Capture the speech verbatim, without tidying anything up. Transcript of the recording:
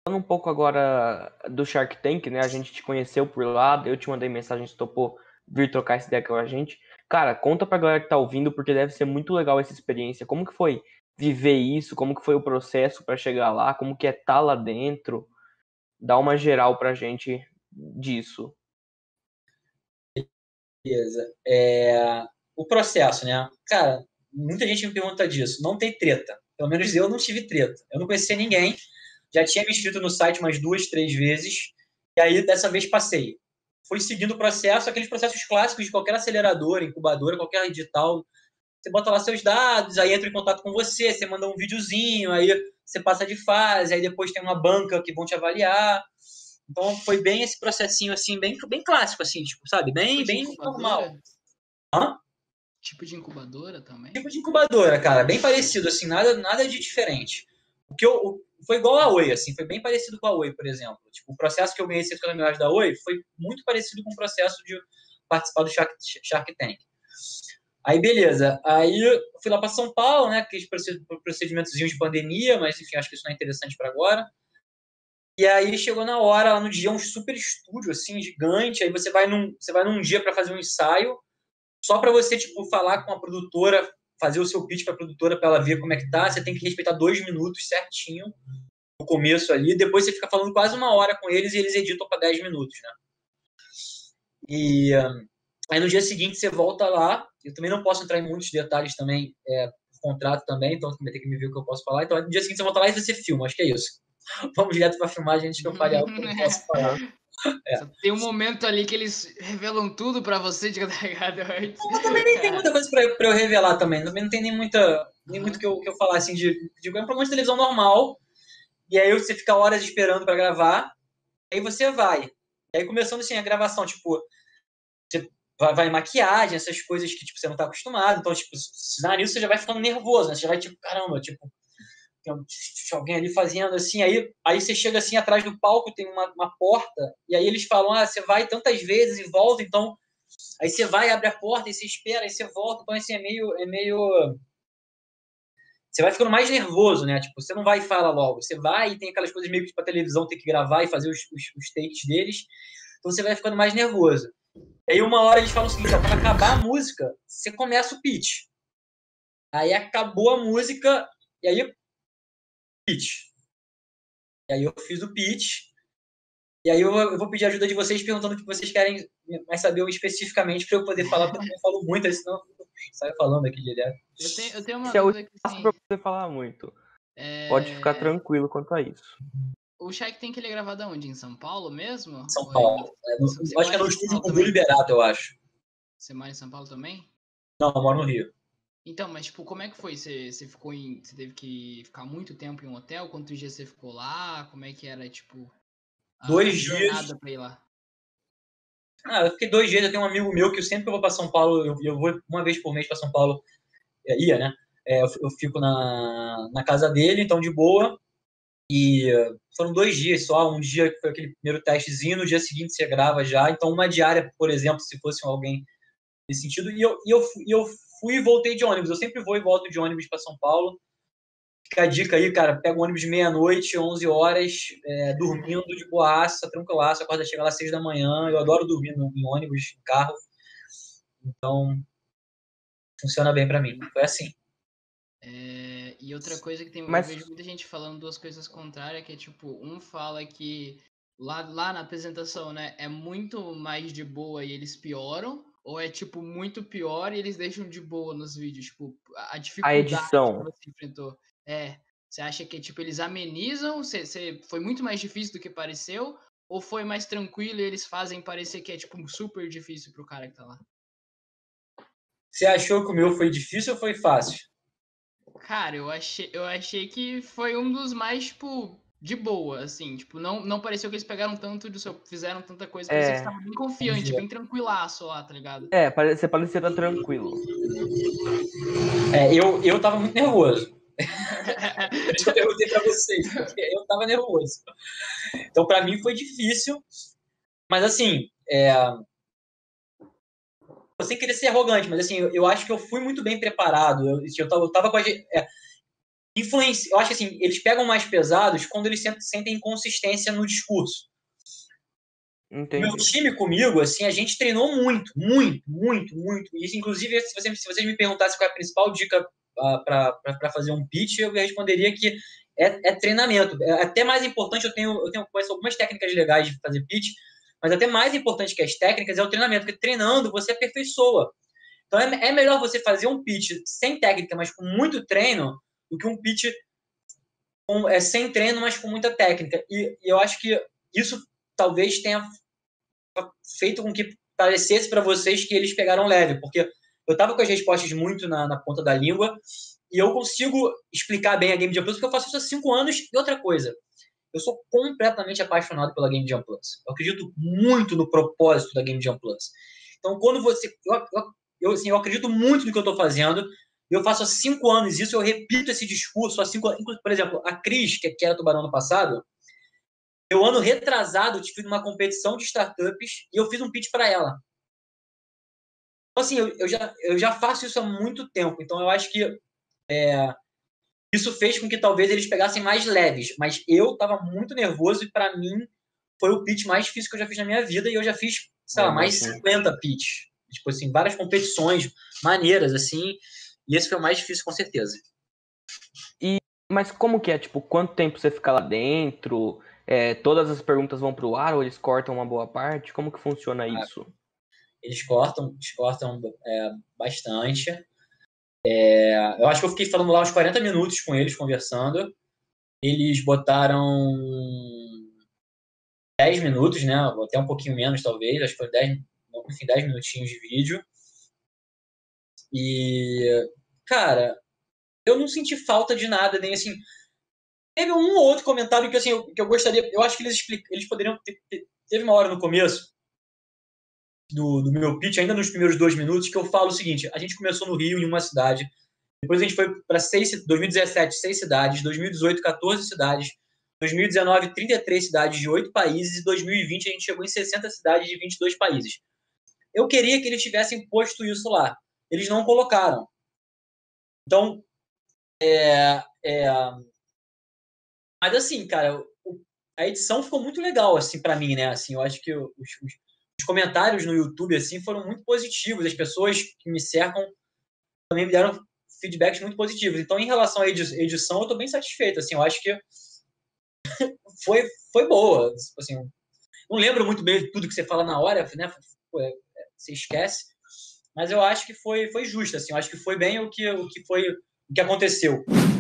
Falando um pouco agora do Shark Tank, né? A gente te conheceu por lá, eu te mandei mensagem, você topou vir trocar essa ideia com a gente. Cara, conta pra galera que tá ouvindo, porque deve ser muito legal essa experiência. Como que foi viver isso? Como que foi o processo pra chegar lá? Como que é estar lá dentro? Dá uma geral pra gente disso. Beleza. É, o processo, né? Cara, muita gente me pergunta disso. Não tem treta. Pelo menos eu não tive treta. Eu não conhecia ninguém. Já tinha me inscrito no site umas duas, três vezes. E aí, dessa vez, passei. Fui seguindo o processo, aqueles processos clássicos de qualquer aceleradora, incubadora, qualquer edital. Você bota lá seus dados, aí entra em contato com você, você manda um videozinho, aí você passa de fase, aí depois tem uma banca que vão te avaliar. Então, foi bem esse processinho, assim, bem, bem clássico, assim, tipo, sabe? Bem, Tipo de bem normal. incubadora? Hã? Tipo de incubadora também? Tipo de incubadora, cara, bem parecido, assim, nada, nada de diferente. O que eu, foi igual a Oi, assim, foi bem parecido com a Oi, por exemplo. Tipo, o processo que eu ganhei cento e cinquenta mil reais da Oi foi muito parecido com o processo de participar do Shark, Shark Tank. Aí, beleza. Aí, eu fui lá para São Paulo, né, aqueles procedimentozinhos de pandemia, mas, enfim, acho que isso não é interessante para agora. E aí, chegou na hora, lá no dia, um super estúdio, assim, gigante. Aí, você vai num, você vai num dia para fazer um ensaio, só para você, tipo, falar com a produtora, fazer o seu pitch para a produtora para ela ver como é que tá. Você tem que respeitar dois minutos certinho no começo ali. Depois você fica falando quase uma hora com eles e eles editam para dez minutos, né? E um, aí no dia seguinte você volta lá. Eu também não posso entrar em muitos detalhes também, é, contrato também, então você vai ter que me ver o que eu posso falar. Então no dia seguinte você volta lá e você filma, acho que é isso. Vamos direto para filmar, gente, que eu falei algo que eu não posso falar. É. Tem um momento ali que eles revelam tudo pra você, de ligado? Não, também nem tem muita coisa pra, pra eu revelar também. Também não tem nem muita, nem muito que eu, que eu falar assim de, de é um programa de televisão normal. E aí você fica horas esperando pra gravar. Aí você vai. E aí começando assim a gravação, tipo, você vai, vai em maquiagem, essas coisas que tipo, você não tá acostumado. Então, tipo, se dá nisso, você já vai ficando nervoso, né? Você já vai tipo, caramba, tipo, tem alguém ali fazendo assim, aí, aí você chega assim atrás do palco, tem uma, uma porta, e aí eles falam, ah, você vai tantas vezes e volta, então aí você vai, abre a porta, e você espera, aí você volta, então assim, é meio, é meio... Você vai ficando mais nervoso, né? Tipo, você não vai e fala logo, você vai e tem aquelas coisas meio que tipo a televisão tem que gravar e fazer os, os, os takes deles, então você vai ficando mais nervoso. Aí uma hora eles falam o seguinte, ó, quando acabar a música, você começa o pitch. Aí acabou a música, e aí pitch. E aí eu fiz o pitch, e aí eu, eu vou pedir ajuda de vocês perguntando o que vocês querem mais saber especificamente para eu poder falar, porque eu não falo muito, senão eu saio falando aqui direto. Eu tenho, eu tenho uma Esse é o dúvida que espaço assim, pra você falar muito. é... Pode ficar tranquilo quanto a isso. O Shark Tank ele é gravado onde? Em São Paulo mesmo? São Ou Paulo. é... É, no, Você acho que é mora no em São estúdio Paulo Gugu também? Liberato, eu acho. Você mora em São Paulo também? Não, eu moro no Rio. Então, mas tipo, como é que foi? Você, você ficou em. Você teve que ficar muito tempo em um hotel? Quantos dias você ficou lá? Como é que era, tipo, a, Dois a dias. jornada pra ir lá? Ah, eu fiquei dois dias, eu tenho um amigo meu que sempre que eu vou para São Paulo, eu, eu vou uma vez por mês para São Paulo, é, ia, né? É, eu, eu fico na, na casa dele, então de boa. E uh, foram dois dias só, um dia que foi aquele primeiro testezinho, no dia seguinte você grava já. Então uma diária, por exemplo, se fosse alguém nesse sentido. E eu, e eu, e eu fui e voltei de ônibus. Eu sempre vou e volto de ônibus para São Paulo. Fica a dica aí, cara, pega o ônibus meia-noite, onze horas, é, dormindo de boaça, tranquilaço, acorda, chega lá às seis da manhã. Eu adoro dormir no, em ônibus, em carro. Então, funciona bem para mim. Foi assim. É, e outra coisa que tem, Mas... eu vejo muita gente falando duas coisas contrárias, que é tipo, um fala que lá, lá na apresentação, né, é muito mais de boa e eles pioram, ou é tipo muito pior e eles deixam de boa nos vídeos, tipo, a dificuldade A edição. que você enfrentou. É, você acha que tipo eles amenizam, você, você, foi muito mais difícil do que pareceu, ou foi mais tranquilo e eles fazem parecer que é tipo super difícil pro cara que tá lá? Você achou que o meu foi difícil ou foi fácil? Cara, eu achei, eu achei que foi um dos mais, tipo, de boa, assim. Tipo, não, não pareceu que eles pegaram tanto do seu. Fizeram tanta coisa. Parecia que É, você tava bem confiante, bem tranquilaço lá, tá ligado? é, pare- você parecia estar tranquilo. É, eu, eu tava muito nervoso. Por isso que eu perguntei pra vocês, porque eu tava nervoso. Então, pra mim foi difícil, mas assim, é... sem querer ser arrogante, mas assim, eu, eu acho que eu fui muito bem preparado. Eu, eu, tava, eu tava com a gente. É... influencia, eu acho que assim, eles pegam mais pesados quando eles sentem inconsistência no discurso. Entendi. Meu time comigo, assim, a gente treinou muito, muito, muito, muito. E, inclusive, se, você, se vocês me perguntassem qual é a principal dica uh, para fazer um pitch, eu responderia que é, é treinamento. É até mais importante, eu tenho, eu tenho conheço algumas técnicas legais de fazer pitch, mas até mais importante que as técnicas é o treinamento, porque treinando você aperfeiçoa. Então, é, é melhor você fazer um pitch sem técnica, mas com muito treino, do que um pitch com, é, sem treino, mas com muita técnica. E, e eu acho que isso talvez tenha feito com que parecesse para vocês que eles pegaram leve, porque eu estava com as respostas muito na, na ponta da língua e eu consigo explicar bem a Game Jam Plus porque eu faço isso há cinco anos. E outra coisa, eu sou completamente apaixonado pela Game Jam Plus. Eu acredito muito no propósito da Game Jam Plus. Então, quando você... Eu, eu, eu, assim, eu acredito muito no que eu estou fazendo. Eu faço há cinco anos isso, eu repito esse discurso há cinco anos. Por exemplo, a Cris, que era tubarão no passado, eu, ano retrasado, tive uma competição de startups e eu fiz um pitch para ela. Então, assim, eu, eu, já, eu já faço isso há muito tempo. Então, eu acho que é, isso fez com que talvez eles pegassem mais leves. Mas eu estava muito nervoso e, para mim, foi o pitch mais difícil que eu já fiz na minha vida. E eu já fiz, sei lá, mais de cinquenta pitch. Tipo assim, várias competições maneiras, assim. E esse foi o mais difícil, com certeza. E, mas como que é? Tipo, quanto tempo você fica lá dentro? É, todas as perguntas vão pro ar ou eles cortam uma boa parte? Como que funciona ah, isso? Eles cortam, eles cortam é, bastante. É, eu acho que eu fiquei falando lá uns quarenta minutos com eles, conversando. Eles botaram dez minutos, né? Até um pouquinho menos, talvez. Acho que foi dez, enfim, dez minutinhos de vídeo. E, cara, eu não senti falta de nada, nem assim... Teve um ou outro comentário que, assim, eu, que eu gostaria... Eu acho que eles, explicam, eles poderiam... Ter, teve uma hora no começo do, do meu pitch, ainda nos primeiros dois minutos, que eu falo o seguinte: a gente começou no Rio, em uma cidade, depois a gente foi para dois mil e dezessete, seis cidades, dois mil e dezoito, quatorze cidades, dois mil e dezenove, trinta e três cidades de oito países, e dois mil e vinte a gente chegou em sessenta cidades de vinte e dois países. Eu queria que eles tivessem posto isso lá. Eles não colocaram. Então, é... é... Mas assim, cara, a edição ficou muito legal, assim, para mim, né? Assim, eu acho que os, os, os comentários no YouTube, assim, foram muito positivos. As pessoas que me cercam também me deram feedbacks muito positivos. Então, em relação à edição, eu estou bem satisfeito. Assim, eu acho que foi, foi boa. Assim, não lembro muito bem de tudo que você fala na hora, né? Você esquece. Mas eu acho que foi, foi justo. Assim, eu acho que foi bem o que, o que foi o que aconteceu.